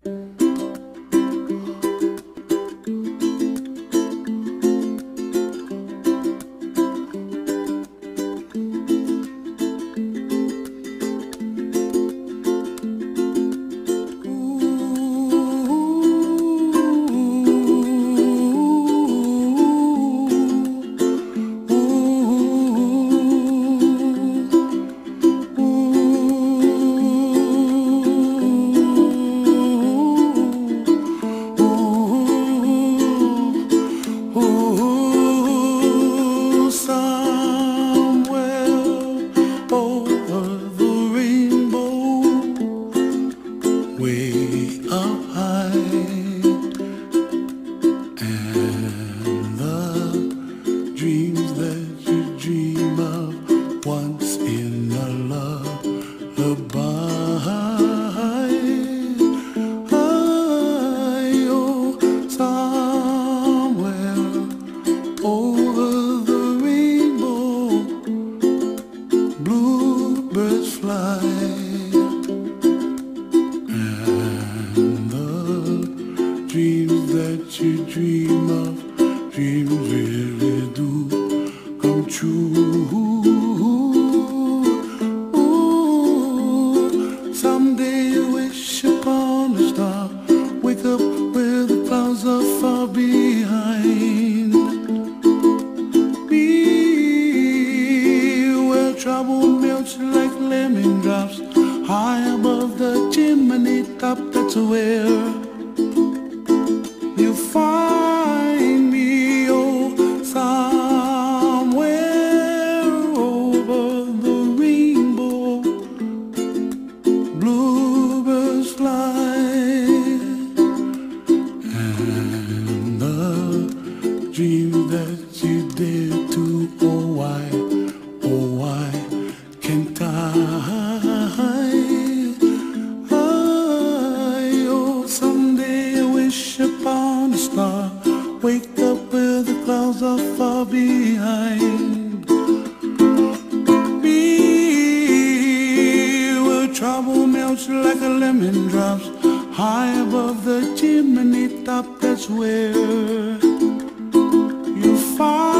Dreams that you dream of once in a lullaby. Oh, somewhere over the rainbow, bluebirds fly, and the dreams that you dream of, dreams really do come true. Ooh, someday you wish upon a star, wake up where the clouds are far behind. Be where trouble melts like lemon drops, high above the chimney top. That's where you find me. Somewhere over the rainbow, bluebirds fly, and the dreams that you dare to, oh why can't I? Oh, someday I wish upon a star, wake up where the clouds are far behind. Be where trouble melts like a lemon drops, high above the chimney top. That's where you find